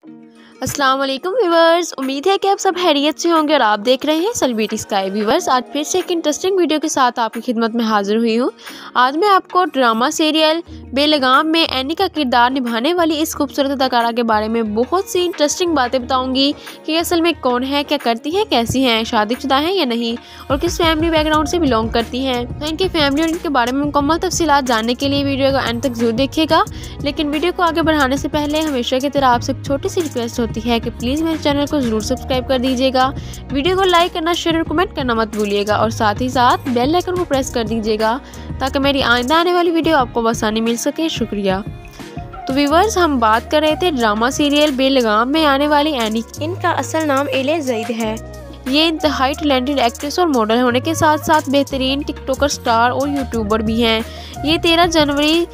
अस्सलाम वालेकुम व्यूवर्स, उम्मीद है कि आप सब खैरियत से होंगे और आप देख रहे हैं सेलिब्रिटी स्काई। व्यूवर्स, आज फिर से एक इंटरेस्टिंग वीडियो के साथ आपकी खिदमत में हाजिर हुई हूँ। आज मैं आपको ड्रामा सीरियल बेलगाम में एनी का किरदार निभाने वाली इस खूबसूरत अदाकारा के बारे में बहुत सी इंटरेस्टिंग बातें बताऊंगी कि असल में कौन है, क्या करती है, कैसी हैं, शादीशुदा हैं या नहीं और किस फैमिली बैकग्राउंड से बिलोंग करती हैं। तो इनकी फैमिली और इनके बारे में मुकम्मल तफसीलात जानने के लिए वीडियो को एंड तक जरूर देखिएगा। लेकिन वीडियो को आगे बढ़ाने से पहले हमेशा की तरह आपसे एक छोटी सी रिक्वेस्ट होती है कि प्लीज़ मेरे चैनल को ज़रूर सब्सक्राइब कर दीजिएगा, वीडियो को लाइक करना, शेयर और कमेंट करना मत भूलिएगा और साथ ही साथ बेल आइकन को प्रेस कर दीजिएगा ताकि मेरी आइंदा आने वाली वीडियो आपको आसानी मिल सके। शुक्रिया। तो व्यूवर्स, हम बात कर रहे थे ड्रामा सीरियल बेलगाम में आने वाली एनी। इनका असल नाम एले ज़ईद है। ये इंतहाई टैलेंटेड एक्ट्रेस और मॉडल होने के साथ साथ बेहतरीन टिकटॉकर, स्टार और यूट्यूबर भी हैं। ये 13 जनवरी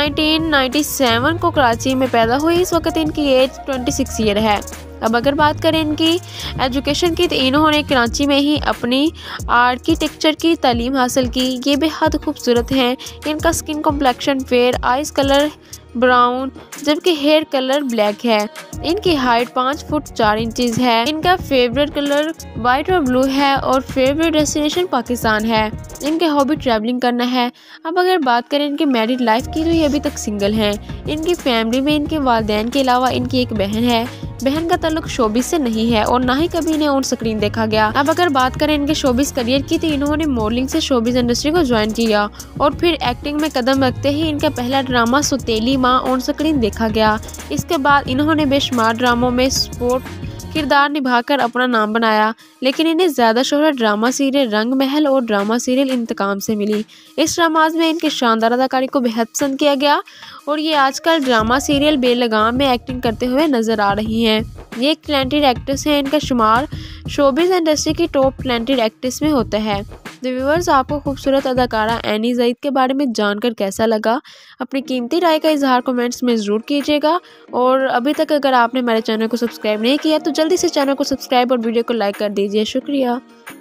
1997 को कराची में पैदा हुई। इस वक्त इनकी एज 26 ईयर है। अब अगर बात करें इनकी एजुकेशन की, तो इन्होंने कराची में ही अपनी आर्किटेक्चर की तालीम हासिल की। ये बेहद खूबसूरत हैं। इनका skin complexion fair, eyes colour brown जबकि हेयर कलर ब्लैक है। इनकी हाइट 5 फुट 4 इंचेस है। इनका फेवरेट कलर वाइट और ब्लू है और फेवरेट डेस्टिनेशन पाकिस्तान है। इनके हॉबी ट्रैवलिंग करना है। अब अगर बात करें इनके मैरिड लाइफ की, तो ये अभी तक सिंगल हैं। इनकी फैमिली में इनके वालिदैन के अलावा इनकी एक बहन है। बहन का ताल्लुक शोबिस से नहीं है और ना ही कभी इन्हें ऑन स्क्रीन देखा गया। अब अगर बात करें इनके शोबिस करियर की, तो इन्होंने मॉडलिंग से शोबिस इंडस्ट्री को ज्वाइन किया और फिर एक्टिंग में कदम रखते ही इनका पहला ड्रामा सौतेली माँ ऑन स्क्रीन देखा गया। इसके बाद इन्होंने बेशुमार ड्रामों में सपोर्ट किरदार निभाकर अपना नाम बनाया, लेकिन इन्हें ज़्यादा शोहरत ड्रामा सीरियल रंग महल और ड्रामा सीरियल इंतकाम से मिली। इस ड्रामाज में इनकी शानदार अदाकारी को बेहद पसंद किया गया और ये आजकल ड्रामा सीरियल बेलगाम में एक्टिंग करते हुए नजर आ रही हैं। ये एक टैलेंटेड एक्ट्रेस है। इनका शुमार शोबिज़ इंडस्ट्री की टॉप टैलेंटेड एक्ट्रेस में होता है। तो व्यूअर्स, आपको खूबसूरत अदाकारा एनी ज़ईद के बारे में जानकर कैसा लगा? अपनी कीमती राय का इजहार कमेंट्स में ज़रूर कीजिएगा और अभी तक अगर आपने हमारे चैनल को सब्सक्राइब नहीं किया तो जल्दी से चैनल को सब्सक्राइब और वीडियो को लाइक कर दीजिए। शुक्रिया।